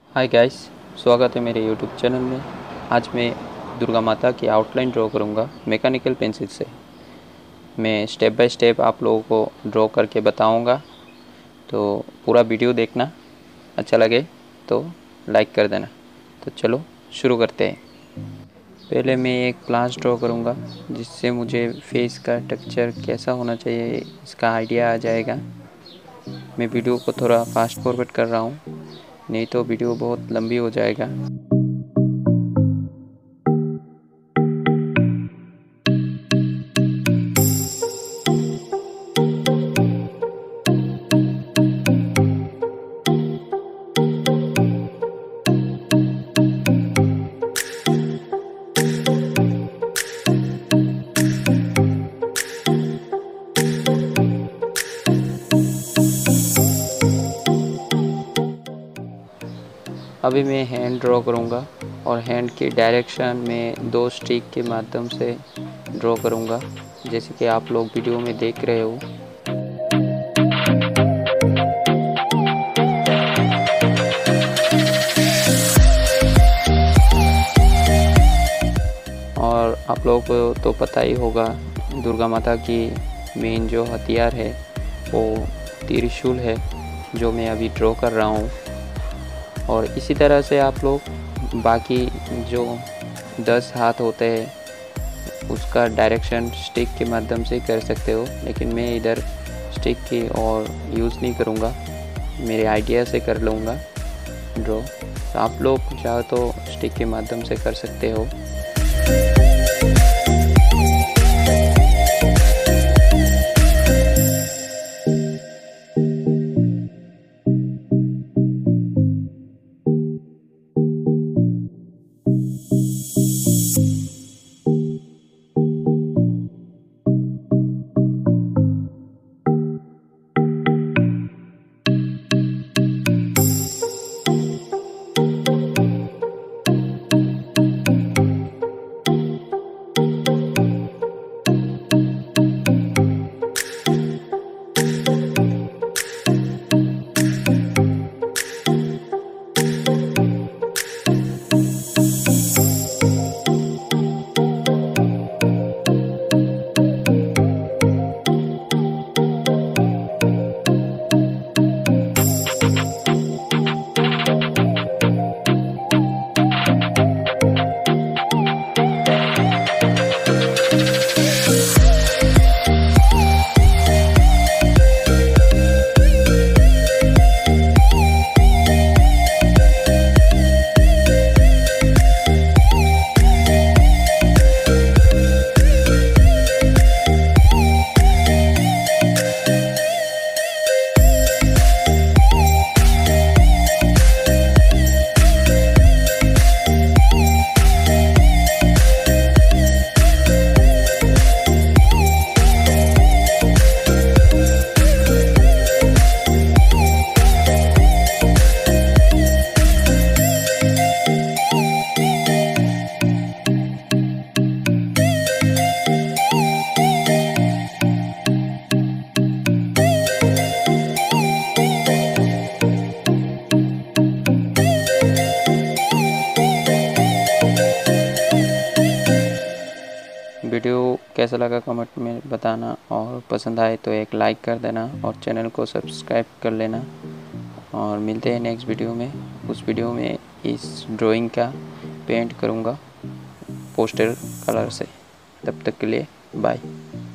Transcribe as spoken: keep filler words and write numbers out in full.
Hi guys, स्वागत है मेरे यूट्यूब चैनल में। आज मैं दुर्गा माता की आउटलाइन ड्रॉ करूँगा मैकेनिकल पेंसिल से। मैं स्टेप बाय स्टेप आप लोगों को ड्रॉ करके बताऊँगा, तो पूरा वीडियो देखना। अच्छा लगे तो लाइक कर देना। तो चलो शुरू करते हैं। पहले मैं एक प्लांट ड्रॉ करूँगा जिससे मुझे फेस का टेक्सचर कैसा होना चाहिए इसका आइडिया आ जाएगा। मैं वीडियो को थोड़ा फास्ट फॉरवर्ड कर रहा हूँ, नहीं तो वीडियो बहुत लंबी हो जाएगा। अभी मैं हैंड ड्रॉ करूँगा और हैंड की डायरेक्शन में दो स्टिक के माध्यम से ड्रॉ करूँगा, जैसे कि आप लोग वीडियो में देख रहे हो। और आप लोगों को तो पता ही होगा, दुर्गा माता की मेन जो हथियार है वो त्रिशूल है, जो मैं अभी ड्रॉ कर रहा हूँ। और इसी तरह से आप लोग बाकी जो दस हाथ होते हैं उसका डायरेक्शन स्टिक के माध्यम से कर सकते हो, लेकिन मैं इधर स्टिक की और यूज़ नहीं करूँगा, मेरे आइडिया से कर लूँगा ड्रॉ। तो आप लोग चाहो तो स्टिक के माध्यम से कर सकते हो। वीडियो कैसा लगा कमेंट में बताना, और पसंद आए तो एक लाइक कर देना और चैनल को सब्सक्राइब कर लेना। और मिलते हैं नेक्स्ट वीडियो में। उस वीडियो में इस ड्राइंग का पेंट करूँगा पोस्टर कलर से। तब तक के लिए बाय।